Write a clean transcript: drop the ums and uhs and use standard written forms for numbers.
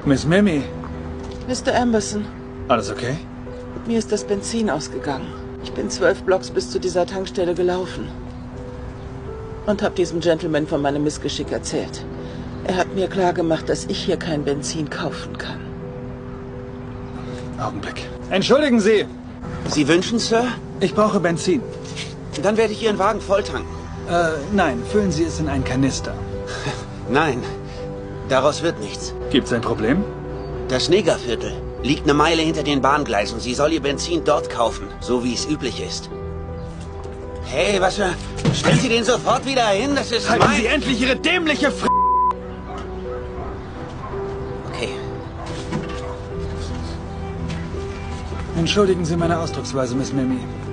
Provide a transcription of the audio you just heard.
Miss Mimi. Mr. Amberson, Alles okay? mir ist das Benzin ausgegangen. Ich bin 12 Blocks bis zu dieser Tankstelle gelaufen. Und habe diesem Gentleman von meinem Missgeschick erzählt. Er hat mir klargemacht, dass ich hier kein Benzin kaufen kann. Augenblick. Entschuldigen Sie. Sie wünschen, Sir? Ich brauche Benzin. Dann werde ich Ihren Wagen volltanken. Nein, füllen Sie es in einen Kanister. Nein, daraus wird nichts. Gibt's ein Problem? Das Negerviertel liegt eine Meile hinter den Bahngleisen. Sie soll ihr Benzin dort kaufen, so wie es üblich ist. Hey, was für... Stellen Sie den sofort wieder hin, das ist Halten mein... Sie endlich Ihre dämliche Okay. Entschuldigen Sie meine Ausdrucksweise, Miss Mimi.